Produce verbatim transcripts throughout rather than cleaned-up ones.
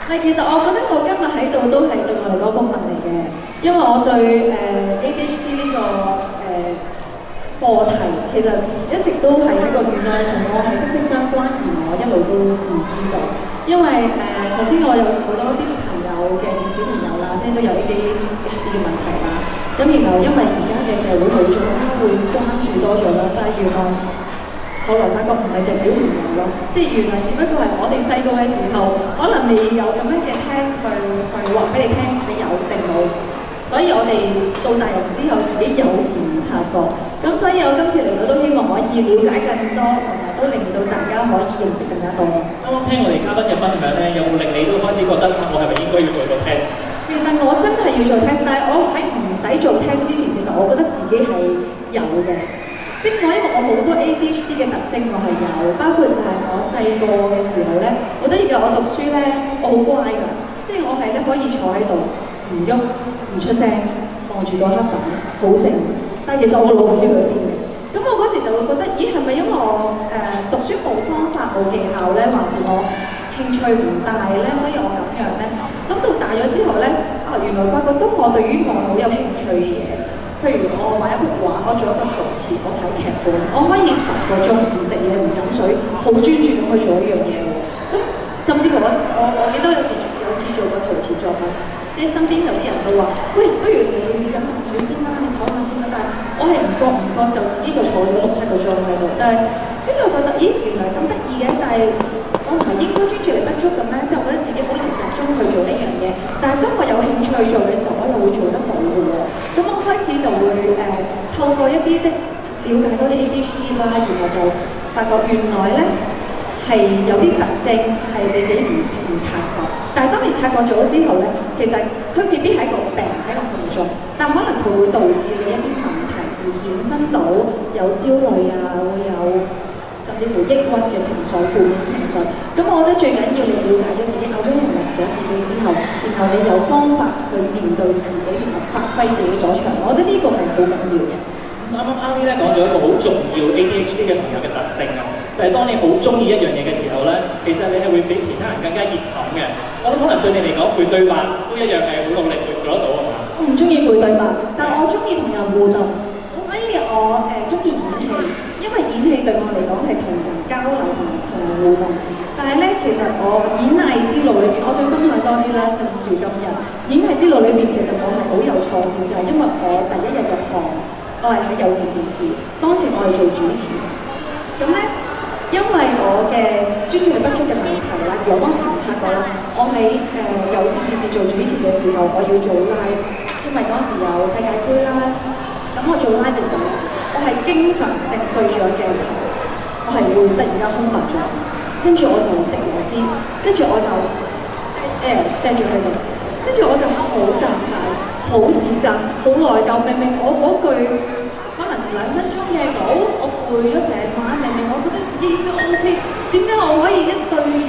係，其實我覺得我今日喺度都係對我嚟講福分嚟嘅，因為我對誒、呃、A D H D 呢、這個誒課、呃、題其實一直都係喺個原來同我係息息相關，而我一路都唔知道。因為誒、呃，首先我有好多啲朋友嘅小朋友啦，即係都有 A D H D 嘅問題啦。咁然後因為而家嘅社會好咗，會關注多咗啦，但係原來後來發覺唔係隻小朋友咯，即係原來只不過係我哋細個嘅時候，可能未有咁樣嘅 test 去去話俾你聽，你有定冇。所以我哋到大人之後自己有唔察覺，咁所以我今次嚟到都希望可以了解更多，同埋都令到大家可以認識更加多。 啱啱聽我哋嘉賓嘅分享咧，有冇令你都開始覺得我係咪應該要做個 test？ 其實我真係要做 test，但係我喺唔使做 test 之前，其實我覺得自己係有嘅。即係我因為我好多 A D H D 嘅特徵，我係有，包括就係我細個嘅時候咧，我覺得而家我讀書咧，我好乖㗎，即係我係咧可以坐喺度唔喐唔出聲，望住個黑板，好靜。但係其實我腦唔知佢喺邊嘅。咁我嗰時就會覺得，咦係咪因為我誒、呃、讀書冇方法冇技巧咧，還是我興趣唔大咧，所以我咁樣咧？咁到大咗之後咧，啊原來發覺當我對於我好有興趣嘅嘢。譬如我畫一幅畫，我做一個陶瓷，我睇劇本，我可以十個鐘唔食嘢唔飲水，好專注咁去做一樣嘢喎。咁甚至乎我我我記得有時有次做過陶瓷作品，啲身邊有啲人都話：喂，不如你飲啖水先啦，你唞下先啦。但係我係唔覺唔覺就自己就坐咗六七個鐘喺度。但係跟住我覺得，咦，原來咁得意嘅，但係我唔係應該專注力不足咁咧，即係我覺得自己好難集中去做呢樣嘢。但係當我有興趣做嘅時候，我又會做得到嘅喎。咁我開始就會誒、呃、透過一啲即係了解多啲 A D H D 啦，然後就發覺原來咧係有啲特徵係你自己唔唔察覺，但係當你察覺咗之後咧，其實佢未必係一個病喺我身上，但可能佢會導致你一啲問題而衍生到有焦慮啊，會有甚至乎抑鬱嘅情緒、負面情緒。咁我覺得最緊要你了解咗自己，有咗認識咗自己之後，然後你有方法去面對自己同埋發揮自己所長，我覺得呢個係好緊要嘅。 啱啱啱啲咧講咗一個好重要 A D H D 嘅朋友嘅特性啊，就係當你好中意一樣嘢嘅時候咧，其實你係會比其他人更加熱忱嘅。我諗可能對你嚟講背對白都一樣係好努力去做得到係嘛？ 我唔中意背對白，但係我中意同人互動，所以我誒中意演戲，因為演戲對我嚟講係同人交流同同人互動。但係咧，其實我演藝之路裏邊，我再分享多啲啦，趁住今日演藝之路裏邊，其實我係好有挫折，就係因為我第一日入行，我係喺有線電視，當時我係做主持。咁咧，因為我嘅專注力不足嘅問題啦，而我當時唔察覺啦，我喺誒、呃、有線電視做主持嘅時候，我要做 live，因為嗰陣時有世界盃啦。咁我做 live 嘅時候，我係經常性對住個鏡頭，我係會突然間空白咗。跟住我就食螺絲，跟住我就誒掟住佢哋，跟住我就好尷尬、好自責、好內疚。明明我嗰句可能兩分鐘嘅稿，我背咗成晚，明明我覺得自己應該 O K， 點解我可以一對住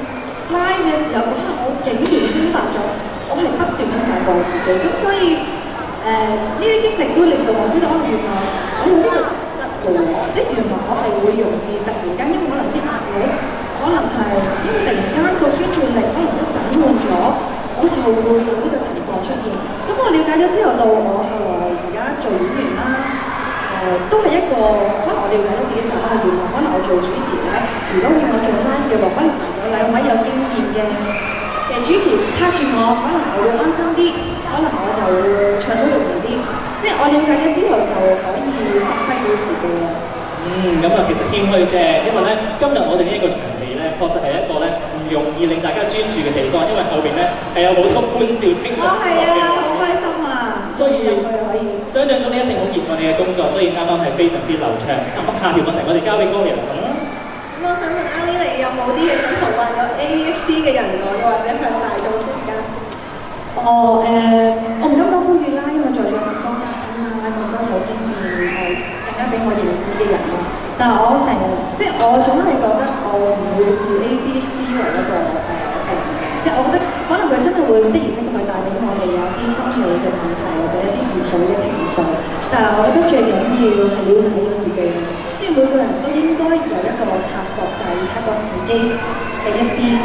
live 嘅時候嗰刻，我竟然空白咗？我係不斷咁責怪自己。咁所以誒呢啲經歷都令到我知道，原來我有呢個特質嘅喎，即係原來我係會容易突然間，因為可能啲壓力。可能係因為突然間個專注力可能都散亂咗，我就會有呢個情況出現。咁我了解咗之後，到我後來而家做演員啦，誒、呃、都係一個可能我了解到自己就係原來可能我做主持咧，如果要我做 live 嘅話，可能有兩位有經驗嘅嘅主持卡住我，可能我會安心啲，可能我就會暢所欲言啲。即係我了解咗之後就可以發揮到自己啦。 嗯，咁啊，其實謙虛啫，因為咧今日我哋呢一個場地咧，確實係一個咧唔容易令大家專注嘅地方，因為後邊咧係有好多歡笑聲嘅。 哦，係啊，好開心啊！ 所以入去可以想像到你一定好熱愛你嘅工作，所以啱啱係非常之流暢。咁下條問題我哋交俾高人啦。 咁我想問阿 Lee，你有冇啲嘢想同患有 A D H D 嘅人講，或者向大眾傳達？哦，誒、呃，我唔敢講呼籲啦，因為在座咁多嘉賓啦，咁多有經驗係。更加俾我認知嘅人啦，但係我成日即係我總係覺得我唔會視 A D H D 為一個誒病嘅，即係我覺得可能佢真係會的而且確帶俾我哋有啲心理嘅問題或者一啲唔好嘅情緒，但係我覺得最緊要係了解到自己，即係每個人都應該有一個察覺，就係察覺自己嘅一啲特徵，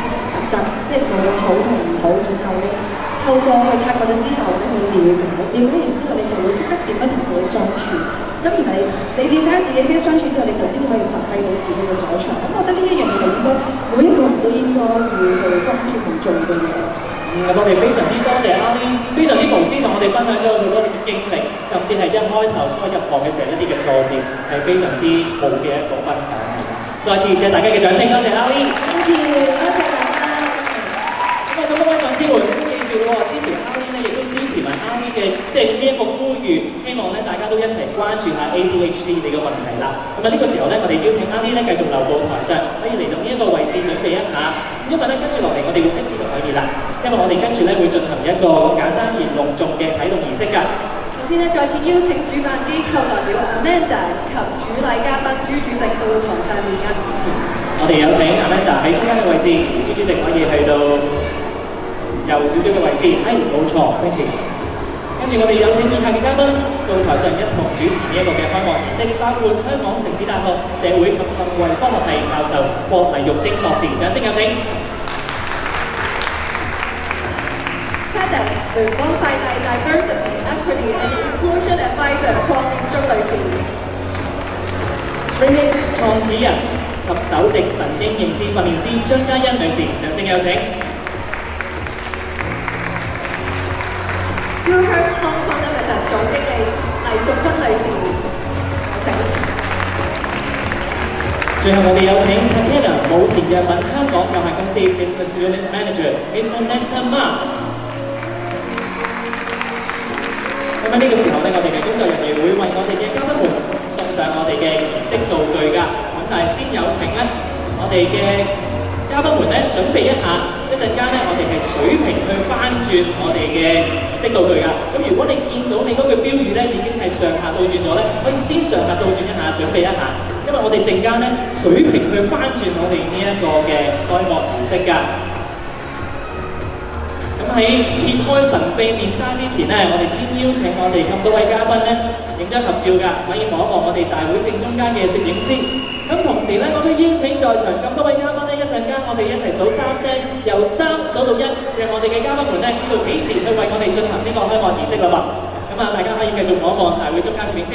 質，即係無論好同唔好，然後咧透過去察覺咗之後咧去了解，了解完之後你就會識得點樣同自己相處。咁然後你你了解自己識得相處之後，你首先可以發揮到自己嘅所長。咁我覺得呢一樣嘢係應該每一個人都應該要去關注同做嘅嘢。 嗯，我哋非常之多謝阿 Lee，非常之無私同我哋分享咗好多嘅經歷，甚至係一開頭初入行嘅時候一啲嘅挫折，係非常之好嘅一個分享。再次謝大家嘅掌聲，多謝阿 Lee。 多謝，多謝大家。 咁啊，咁多位粉絲們都記住喎，支持阿 Lee 咧，亦都支持埋阿 Lee 嘅即係呢一個呼籲，希望咧大家都一齊關注下 A D H D 你嘅問題啦。咁啊，呢個時候咧，我哋邀請阿 Lee 咧繼續留到台上，可以嚟到呢一個位置準備一下。因為咧跟住落嚟，我哋會即啲就可以啦。因為我哋跟住咧會進行一個簡單而隆重嘅啟動儀式㗎。 首先咧，再次邀請主辦機構代表 Amanda 及主禮嘉賓朱主席到台上面㗎。 我哋有請 Amanda 喺中間嘅位置，朱主席可以去到右少少嘅位置。係冇錯 ，thank you。跟住我哋有請以下嘅嘉賓到台上一同主持呢一個嘅開幕儀式，包括香港城市大學社會及行為科學系教授郭黎玉晶博士，掌聲有請。 Cadence 聯邦快遞 Diversity Equity and Inclusion Advisor 郭建中女士。 Remix 創始人及首席神經認知訓練師張嘉欣女士，掌聲有請。 True Heart Hong Kong Limited 總經理黎淑芬女士，請。 最後我哋有請 Takeda 武田藥品香港有限公司 Business Unit Manager Miss Vanessa Ma。咁喺呢個時候咧，我哋嘅工作人員會為我哋嘅嘉賓們送上我哋嘅儀式道具㗎。咁但係先有請咧，我哋嘅嘉賓們咧準備一下，一陣間咧我哋係水平去翻轉我哋嘅儀式道具㗎。咁如果你見到你嗰句標語咧已經係上下倒轉咗咧，可以先上下倒轉一下，準備一下，因為我哋陣間咧水平去翻轉我哋呢一個嘅開幕儀式㗎。咁喺揭開神秘面紗之前咧，我哋先邀請我哋咁多位嘉賓咧影張合照㗎，可以望一望我哋大會正中間嘅攝影師。咁同時咧，我都邀請在場咁多位嘉賓咧，一陣間我哋一齊數三聲，由三數到一，讓我哋嘅嘉賓們咧知道幾時去為我哋進行呢個開幕儀式啦噃。咁啊，大家可以繼續望一望大會中間攝影師。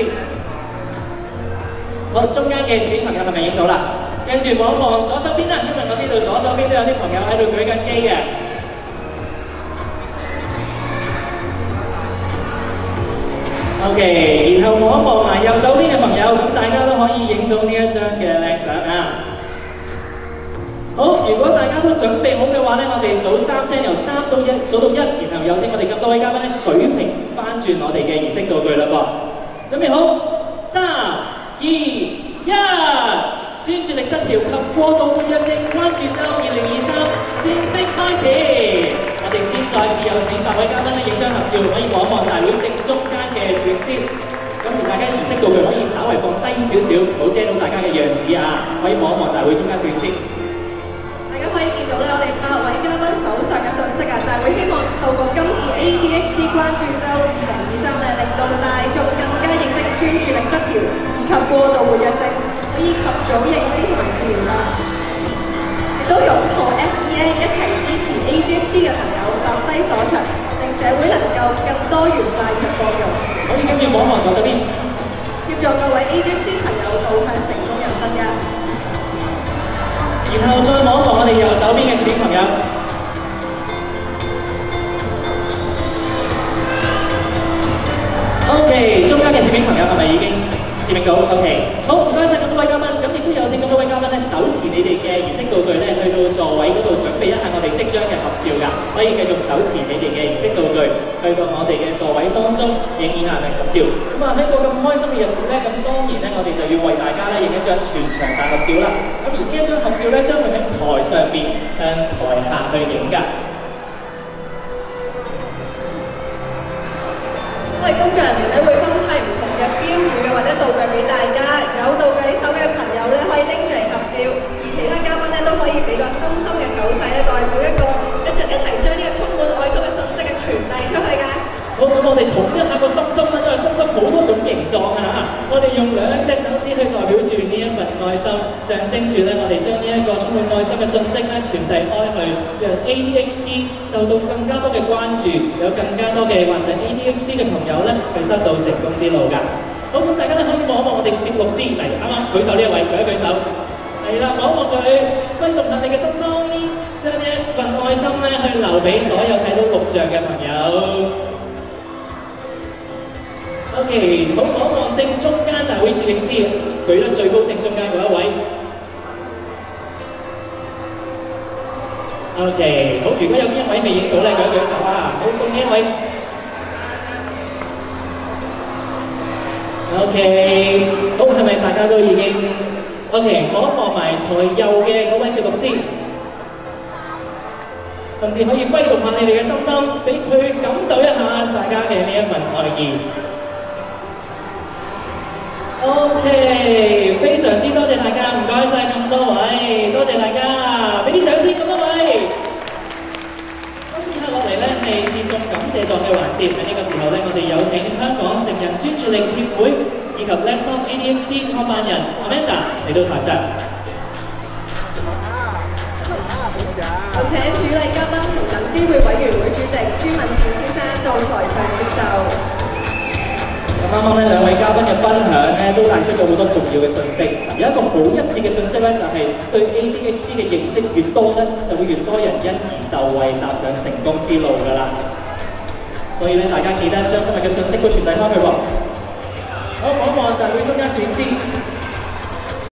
好，中間嘅攝影朋友係咪影到啦？跟住望一望左手邊啦，因為我知道左手邊都有啲朋友喺度舉緊機嘅。OK， 然後望一望埋右手邊嘅朋友，咁大家都可以影到呢一張嘅靚相啊！好，如果大家都準備好嘅話咧，我哋數三聲，由三到一數到一，然後有請我哋咁多位嘉賓咧水平翻轉我哋嘅儀式道具啦噃。準備好，三、二、一，專注力失調及過度活躍症關節周二零二三正式開始。我哋先再次有請八位嘉賓咧影張合照，可以望一望大會正中間嘅攝影師。咁而大家儀式道具可以稍為放低少少，唔好遮到大家嘅樣子啊！可以望一望大會中間攝影師。 大家可以見到咧，我哋八位嘉賓手上嘅信息啊，大會希望透過今次 A D H D 關注周二零二三咧，令到大眾更加認識專注力失調以及過度活躍症，可以及早認知同埋治療啦。亦都擁抱 S E N 一齊支持 A D H D 嘅朋友發揮所長，令社會能夠更多元化及包容。 可以跟住望一望左手邊， 協助各位 A D H D 朋友導向成功人生嘅。 然後再望一望我哋右手邊嘅攝影朋友。OK， 中間嘅攝影朋友係咪已經攝影到 ？OK， 好，唔該晒咁多位嘉賓，咁亦都有請咁多位嘉賓咧手持你哋嘅儀式道具咧，去到座位嗰度準備一下我哋即將嘅合照㗎，可以繼續手持你哋嘅儀式道具，去到我哋嘅座位當中影以下嘅合照。咁啊喺個咁開心嘅日子咧，咁當然咧我哋就要為大家咧影一張全場大合照啦。咁而呢一張合照咧將會喺台上邊向台下去影㗎。 我哋工作人員咧會分派唔同嘅標語或者道具俾大家，有道具手嘅朋友咧可以拎住嚟合照，而其他嘉賓咧都可以俾個深深嘅手勢咧，代表一個一齊一齊將呢個充滿愛心嘅信息嘅傳遞出去㗎。 好， 好唔好？我哋統一下個心心啦，因為心心好多種形狀啊嚇。我哋用兩隻手指去代表住呢一份愛心，象徵住咧我哋將呢一個充滿愛心嘅訊息咧傳遞開去，讓 A D H D 受到更加多嘅關注，有更加多嘅患上 A D H D 嘅朋友咧去得到成功之路㗎。好，咁大家咧可以望一望我哋攝錄師嚟，啱啱舉手呢一位舉一舉手，係啦，望一望佢，揮動下你嘅心心，將呢一份愛心咧去留俾所有睇到錄像嘅朋友。OK， 好，望一望正中間大會攝影師，舉得最高正中間嗰一位。OK， 好，如果有邊一位未影到咧，舉一舉手啊！好，到呢一位。OK， 好，係咪大家都已經 OK？ 望一望埋台右嘅嗰位攝錄師，甚至可以揮動下你哋嘅心心，俾佢感受一下大家嘅呢一份愛意。OK， 非常之多謝大家，唔該晒咁多位，多謝大家，俾啲掌聲咁多位。咁以下落嚟咧係接送感謝狀嘅環節，喺呢個時候咧，我哋有請香港成人專注力協會以及 Let's Talk A D H D 創辦人 Amanda 嚟到台上。 有請主禮嘉賓同等機會委員會主席朱敏健先生到台上接受。 咁啱啱咧兩位嘉賓嘅分享咧，都帶出咗好多重要嘅信息。有一個好一致嘅信息咧，就係、是、對 A D H D 嘅認識越多咧，就會越多人因而受惠，踏上成功之路㗎啦。所以咧，大家記得將今日嘅信息都傳遞翻去喎。